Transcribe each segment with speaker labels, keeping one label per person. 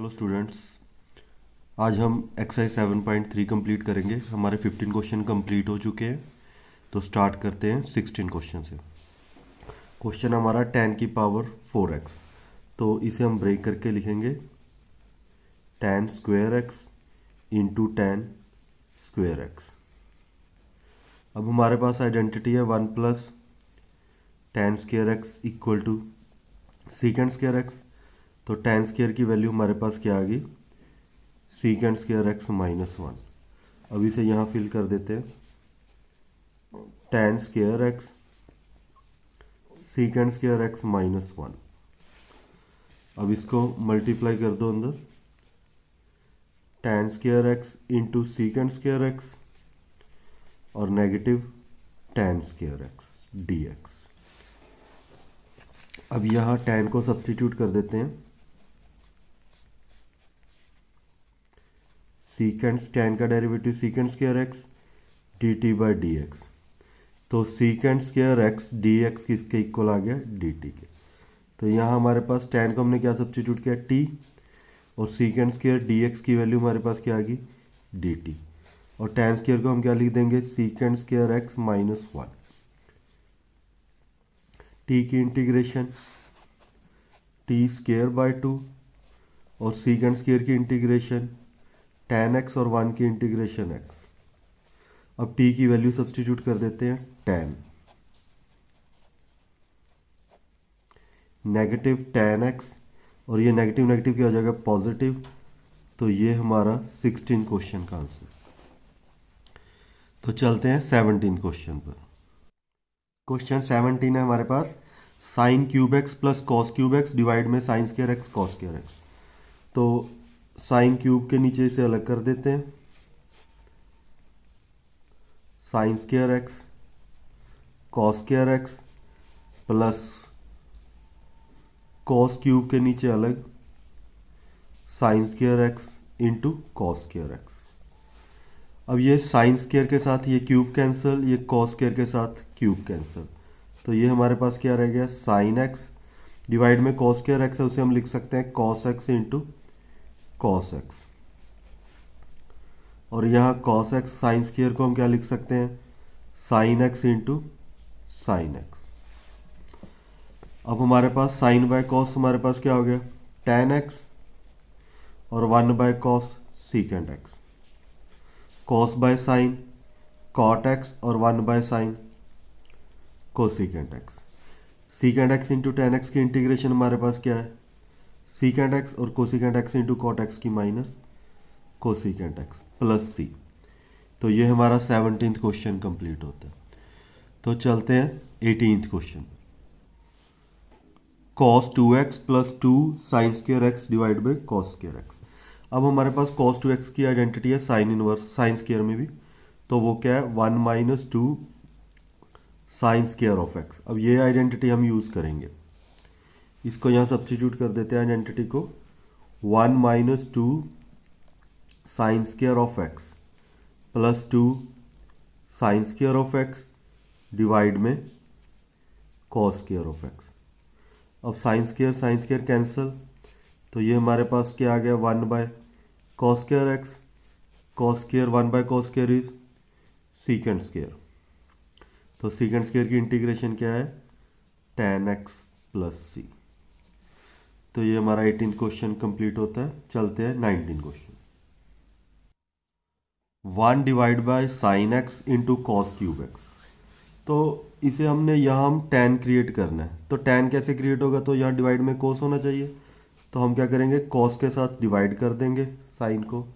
Speaker 1: Hello students, आज हम exercise 7.3 complete करेंगे। हमारे 15 क्वेश्चन कंप्लीट हो चुके हैं। तो स्टार्ट करते हैं 16 क्वेश्चन से। क्वेश्चन हमारा 10 की पावर 4x, तो इसे हम ब्रेक करके लिखेंगे 10 square x into 10 square x। अब हमारे पास आइडेंटिटी है 1 plus 10 square x equal to secant square x। तो 10 स्क्वायर की वैल्यू हमारे पास क्या आ गई, सीकेंड स्क्वायर x माइनस 1। अब इसे यहाँ फिल कर देते हैं 10 square x secant square x minus 1। अब इसको मल्टीप्लाई कर दो अंदर 10 square x into secant square x और नेगेटिव 10 स्क्वायर x dx। अब यहाँ 10 को सब्स्टिट्यूट कर देते हैं, सीकेंड 10 का derivative secant square x dt by dx। तो सीकेंड स्क्वायर x dx किसके इक्वल आ गया, dt के। तो यहाँ हमारे पास 10 को हमने क्या सब्स्टिट्यूट किया, t, और सीकेंड स्क्वायर dx की वैल्यू हमारे पास क्या आ गई, dt। और 10 स्क्वायर को हम क्या लिख देंगे, secant square x minus 1। t की इंटीग्रेशन t स्क्वायर बाय 2 और सीकेंड स्क्वायर की इंटीग्रेशन 10x और 1 की इंटीग्रेशन x। अब t की वैल्यू सब्स्टिट्यूट कर देते हैं 10, नेगेटिव 10x और ये नेगेटिव नेगेटिव क्या हो जाएगा, पॉजिटिव। तो ये हमारा 16 क्वेश्चन का आंसर। तो चलते हैं 17 क्वेश्चन पर। क्वेश्चन 17 है हमारे पास, sine cube x plus cos cube x divide में sine square x cos square x. तो साइन क्यूब के नीचे इसे अलग कर देते हैं, sine square x cos square x plus cos cube के नीचे अलग sine square x into cos square x. अब ये साइन स्क्वायर के साथ ये क्यूब कैंसिल, ये कॉस स्क्वायर के साथ क्यूब कैंसिल। तो ये हमारे पास क्या रह गया, साइन एक्स डिवाइड में कॉस स्क्वायर एक्स है, उसे हम लिख सकते हैं cos x into cos x. और यहाँ कॉस एक्स साइन स्क्वायर को हम क्या लिख सकते हैं, sine x into sine x. अब हमारे पास साइन बाय कॉस हमारे पास क्या हो गया, टेन एक्स और 1 by cos secant x. Cos by sine cot x और 1 by sine cosecant x. Secant x into tan x की इंटीग्रेशन हमारे पास क्या है, सीकेंड एक्स और cosecant x into cot x की minus cosecant x plus C. तो ये हमारा 17th क्वेश्चन कंप्लीट होता है। तो चलते हैं 18th question. cos 2x plus 2 sine square x divide by cos square x. अब हमारे पास cos 2x की आइडेंटिटी है साइन इनवर्स, साइन स्क्वायर में भी। तो वो क्या है, 1 minus 2 sine square of x. अब ये आइडेंटिटी हम यूज करेंगे, इसको यहाँ सब्स्टिट्यूट कर देते हैं आइडेंटिटी को, 1 minus 2 sine square of x plus 2 sine square of x divide में कॉस स्क्वायर ऑफ एक्स। अब साइन स्क्वायर कैंसिल, तो ये हमारे पास क्या आ गया, 1 by cos square x, cos square 1 by cos square is secant square. तो सीकेंड स्क्वायर की इंटीग्रेशन क्या है, tan x प्लस सी। तो ये हमारा 18th क्वेश्चन कंप्लीट होता है। चलते हैं 19 question. 1 divide by sine x into cos cube x. तो इसे हमने यहाँ हम tan क्रिएट करना है। तो tan कैसे क्रिएट होगा, तो यहाँ डिवाइड में cos होना चाहिए। तो हम क्या करेंगे, cos के साथ डिवाइड कर देंगे साइन को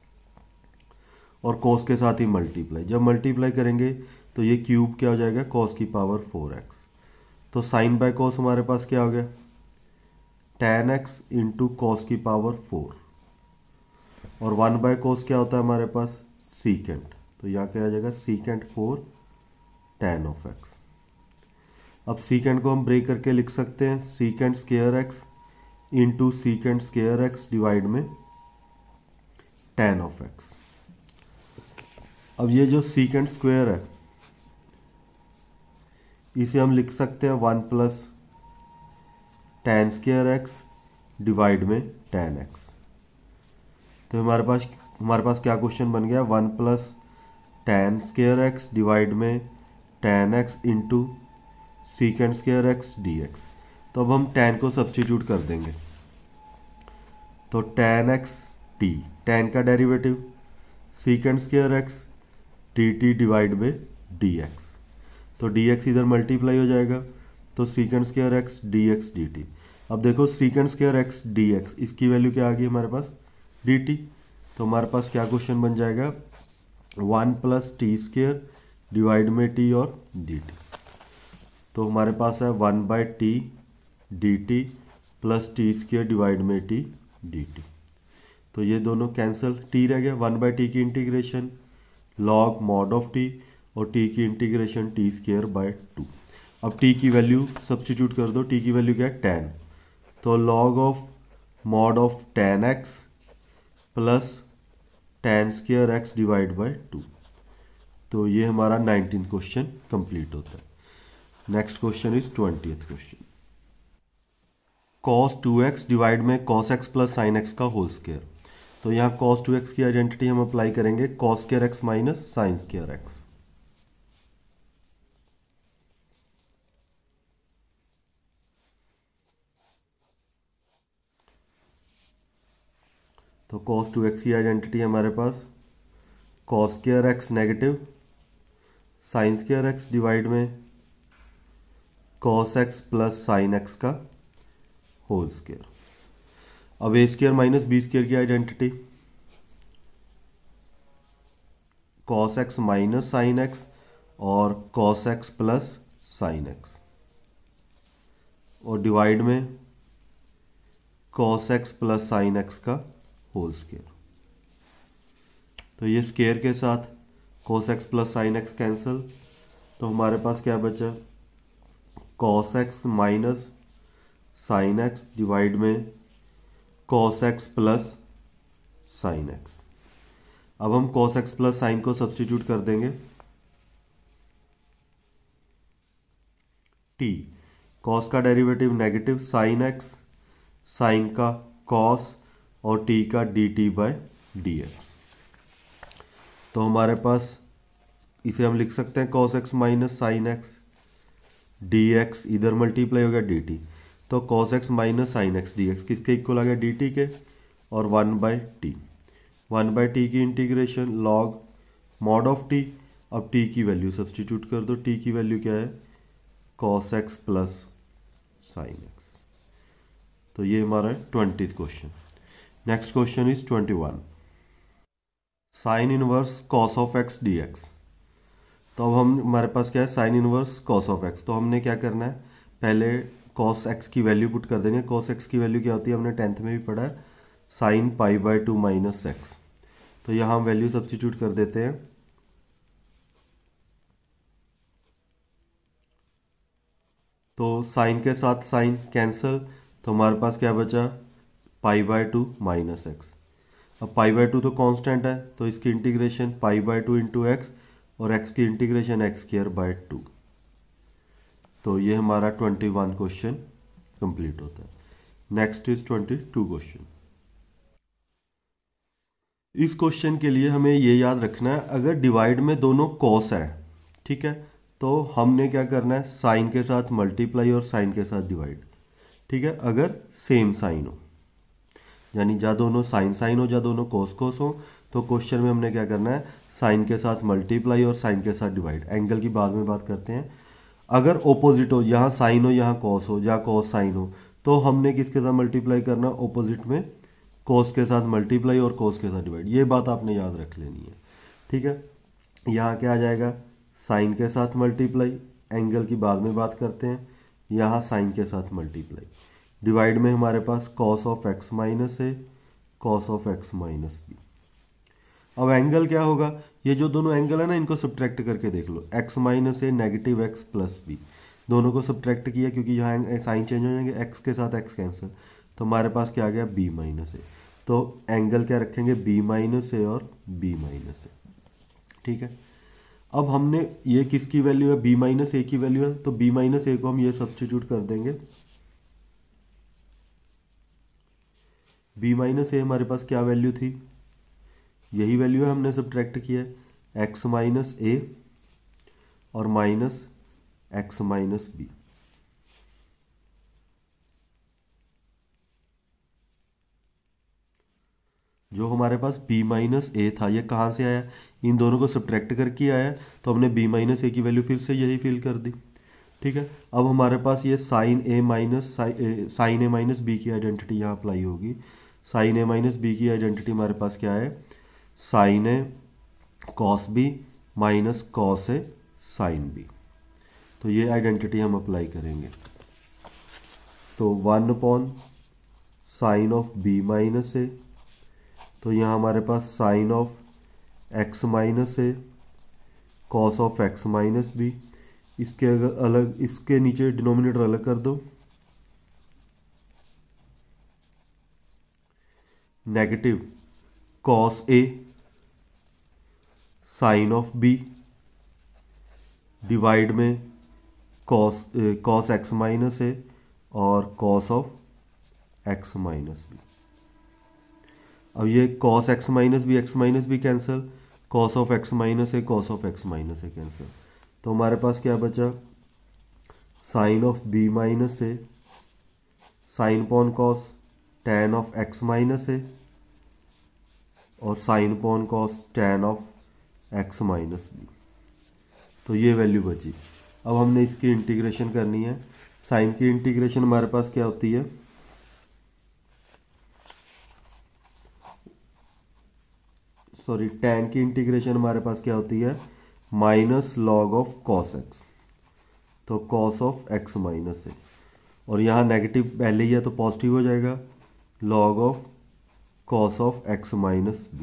Speaker 1: और cos के साथ ही मल्टीप्लाई। जब मल्टीप्लाई करेंगे तो ये क्यूब क्या हो जाएगा, cos की पावर 4x। तो साइन बाय cos हमारे पास क्या हो गया, tan x इंटू कॉस की पावर 4 और 1 बाय cos क्या होता है हमारे पास, सीकेंड। तो यहाँ क्या आ जाएगा, सीकेंड 4 tan ऑफ x। अब सीकेंड को हम ब्रेक करके लिख सकते हैं secant square x into secant square x divide में tan ऑफ x। अब ये जो सीकेंड स्क्वायर है इसे हम लिख सकते हैं 1 plus tan square x divide में tan x। तो हमारे पास क्या क्वेश्चन बन गया, 1 plus tan square x divide में tan x into secant square x d x. तो अब हम टेन को सब्सटीट्यूट कर देंगे, तो टेन एक्स टी, टेन का derivative secant square x t t divide में डी एक्स, तो डी एक्स इधर मल्टीप्लाई हो जाएगा, तो secant square x d x d t. अब देखो secant square x d x, इसकी वैल्यू क्या आ गई हमारे पास, डी टी। तो हमारे पास क्या क्वेश्चन बन जाएगा, 1 प्लस टी स्क्वेयर डिवाइड में टी और डी टी। तो हमारे पास है 1 by t d t plus t square divide में टी डी टी। तो ये दोनों कैंसिल, टी रह गया, 1 बाई टी की integration log mod of t और टी की इंटीग्रेशन टी स्क्वेयर बाय 2। अब टी की वैल्यू सब्सटीट्यूट कर दो, टी की वैल्यू क्या है 10, तो log of mod of 10x plus tan square x divide by 2। तो ये हमारा 19th क्वेश्चन कंप्लीट होता है। Next question is 20th question, cos 2x divide में cos x plus sin x का होल स्क्वायर। तो यहाँ cos 2x की आइडेंटिटी हम अप्लाई करेंगे cos square x minus sine square x। तो cos 2x की आइडेंटिटी है हमारे पास cos square x negative sine square x divide में cos x plus sine x का होल स्क्वायर। अब a square minus b square की identity cos x minus sine x और cos x plus sine x, और divide में cos x plus sine x का whole square. तो ये square के साथ cos x plus sine x cancel, तो हमारे पास क्या बचा, cos x minus sine x divide में cos x plus sine x। अब हम cos x प्लस साइन को सब्सटीट्यूट कर देंगे, t cos का derivative negative sine x, sine का cos और t का dt बाय dx। तो हमारे पास इसे हम लिख सकते हैं cos x minus sine x, dx इधर मल्टीप्लाई हो गया dt, तो cos x minus sine x dx किसके इक्वल आ गया, dt के, और 1 बाई टी, 1 बाई टी की integration log mod of t. अब t की वैल्यू सब्सटीट्यूट कर दो, t की वैल्यू क्या है, cos x plus sine x। तो ये हमारा 20th question. Next question is 21, sine inverse cos of x dx। तो अब हमारे पास क्या है, sine inverse cos of x। तो हमने क्या करना है, पहले cos x की वैल्यू पुट कर देंगे। cos x की वैल्यू क्या होती है, हमने 10th में भी पढ़ा है, sine pi by 2 minus x. तो यहां हम वैल्यू सब्सटीट्यूट कर देते हैं, तो साइन के साथ साइन कैंसिल, तो हमारे पास क्या बचा, पाई बाय 2 माइनस एक्स। अब पाई बाय 2 तो कांस्टेंट है, तो इसकी integration pi by 2 into x और एक्स की इंटीग्रेशन एक्स स्क्वायर बाय 2। तो ये हमारा 21 क्वेश्चन कंप्लीट होता है। Next is 22 question. इस क्वेश्चन के लिए हमें ये याद रखना है, अगर डिवाइड में दोनों कॉस है, ठीक है, तो हमने क्या करना है, साइन के साथ मल्टीप्लाई और साइन के साथ डिवाइड, ठीक है। अगर सेम साइन हो, यानी जा दोनों साइन साइन हो, जा दोनों कोस कोस हो, तो क्वेश्चन में हमने क्या करना है, साइन के साथ मल्टीप्लाई और साइन के साथ डिवाइड। एंगल की बाद में बात करते हैं। अगर ओपोजिट हो, यहाँ साइन हो यहाँ कॉस हो, जहाँ कॉस साइन हो, तो हमने किसके साथ मल्टीप्लाई करना, ओपोजिट में कॉस के साथ मल्टीप्लाई और कॉस के साथ डिवाइड। ये बात आपने याद रख लेनी है, ठीक है। यहाँ क्या आ जाएगा, साइन के साथ मल्टीप्लाई, एंगल की बाद में बात करते हैं, यहाँ साइन के साथ मल्टीप्लाई, डिवाइड में हमारे पास cos of x minus a, cos of x minus b. अब एंगल क्या होगा, ये जो दोनों एंगल है ना, इनको सब्ट्रैक्ट करके देख लो, x minus a negative x plus b, दोनों को सब्ट्रैक्ट किया क्योंकि यहाँ साइन चेंज हो जाएंगे, एक्स के साथ एक्स कैंसिल, तो हमारे पास क्या आ गया, बी माइनस ए। तो एंगल क्या रखेंगे, बी माइनस ए और बी माइनस ए, ठीक है। अब हमने ये किसकी वैल्यू है, बी माइनस ए की वैल्यू है, तो बी माइनस ए को हम ये सब्स्टिट्यूट कर देंगे। बी माइनस ए हमारे पास क्या वैल्यू थी, यही वैल्यू है, हमने सब्ट्रैक्ट किया है एक्स माइनस ए और माइनस एक्स माइनस बी। जो हमारे पास b माइनस ए था ये कहाँ से आया, इन दोनों को सब्ट्रैक्ट करके आया, तो हमने b माइनस ए की वैल्यू फिर से यही फिल कर दी। ठीक है, अब हमारे पास ये साइन ए माइनस बी की आइडेंटिटी यहाँ अप्लाई होगी। साइन ए माइनस बी की आइडेंटिटी हमारे पास क्या है, sine a cos b minus cos a sine b. तो ये आइडेंटिटी हम अप्लाई करेंगे। तो 1 sine of b minus a, तो यहाँ हमारे पास sine of x minus a cos of x minus b. इसके अगर अलग, इसके नीचे डिनोमिनेटर अलग कर दो, negative cos a sine of b divide में कॉस एक्स माइनस ए और cos of x minus b. अब ये cos x minus b cancel, cos of x minus a cos of x minus a cancel. तो हमारे पास क्या बचा, sine of b minus a sine upon cos tan of x minus a और sine upon cos tan of x minus b. तो ये value बची। अब हमने इसकी इंटीग्रेशन करनी है। साइन की इंटीग्रेशन हमारे पास क्या होती है, सॉरी टैन की इंटीग्रेशन हमारे पास क्या होती है, minus log of cos x, तो cos of x minus a, और यहाँ नेगेटिव पहले ही है तो पॉजिटिव हो जाएगा, log of cos of x minus b.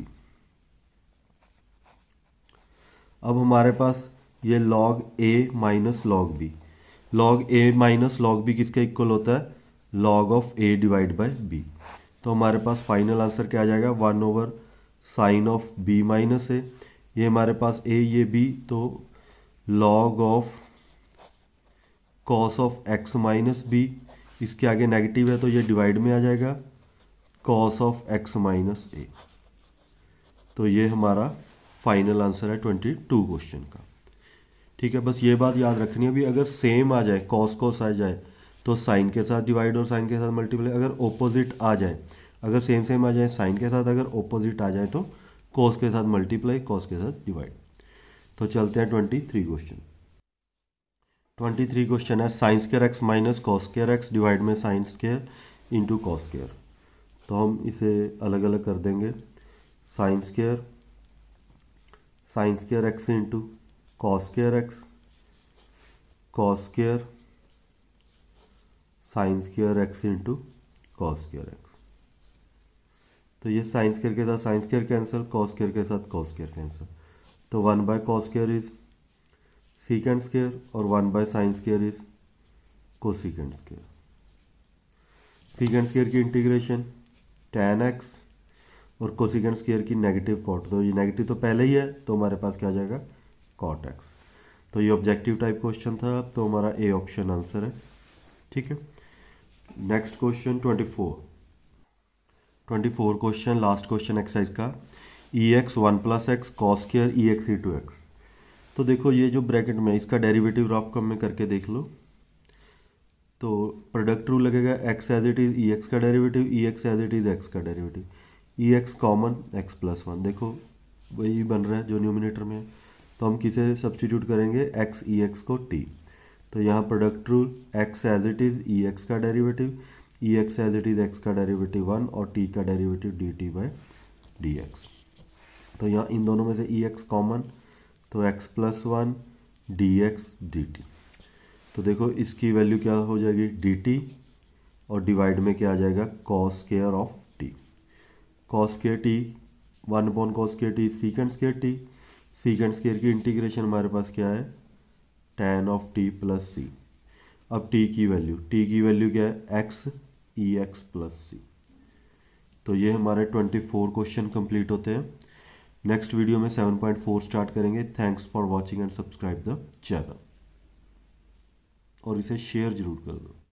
Speaker 1: अब हमारे पास ये log a minus log b, log a minus log b किसके इक्वल होता है, log of a divide by b. तो हमारे पास फाइनल आंसर क्या आ जाएगा, 1 sine of b minus a, ये हमारे पास ए ये बी, तो log of cos of x minus b, इसके आगे नेगेटिव है तो ये डिवाइड में आ जाएगा, cos of x minus a. तो ये हमारा फाइनल आंसर है 22 क्वेश्चन का। ठीक है, बस ये बात याद रखनी है भी, अगर सेम आ जाए कॉस आ जाए तो साइन के साथ डिवाइड और साइन के साथ मल्टीप्लाई, अगर ऑपोजिट आ जाए, अगर सेम आ जाए साइन के साथ, अगर ऑपोजिट आ जाए तो कॉस के साथ मल्टीप्लाई कॉस के साथ डिवाइड। तो चलते हैं 23 क्वेश्चन। 23 क्वेश्चन है sine square x minus cos square x divide में sine square into cos square. तो हम इसे अलग अलग कर देंगे, sine square x into cos square x, cos square sine square x into cos square x. तो ये साइन स्क्वायर के साथ sine square cancel, cos square के साथ कॉस स्क्वायर कैंसिल। तो 1 by cos square is secant square और 1 by sine square is cosecant square. Secant square की integration tan x और कोसिकेंड स्क्वायर की नेगेटिव कॉट, तो ये नेगेटिव तो पहले ही है तो हमारे पास क्या आ जाएगा, कॉट x। तो ये ऑब्जेक्टिव टाइप क्वेश्चन था, तो हमारा ए ऑप्शन आंसर है। ठीक है, next question 24 question, last question exercise का, ex 1 + x cos square ex into x। तो देखो ये जो ब्रैकेट में इसका डेरिवेटिव रफ कम में करके देख लो, तो प्रोडक्ट रूल लगेगा, x as it is ex का derivative, ex as it is x का डेरिवेटिव, ex कॉमन x + 1, देखो वही बन रहा है जो न्यूमिनेटर में है। तो हम किसे सब्स्टिट्यूट करेंगे, x ex को t। तो यहाँ product rule, x as it is ex का derivative, ex as it is x का डेरिवेटिव 1 और t का डेरिवेटिव dt/dx। तो यहाँ इन दोनों में से ex कॉमन, तो x + 1 dx dt। तो देखो इसकी वैल्यू क्या हो जाएगी, dt, और डिवाइड में क्या आ जाएगा, cos square of t। Cos square t 1 cos square t secant square t। Secant square की इंटीग्रेशन हमारे पास क्या है, tan ऑफ t + c। अब t की वैल्यू क्या है, x ex + c। तो ये हमारे 24 क्वेश्चन कंप्लीट होते हैं। नेक्स्ट वीडियो में 7.4 स्टार्ट करेंगे। Thanks for watching and subscribe the channel, और इसे शेयर जरूर कर दो।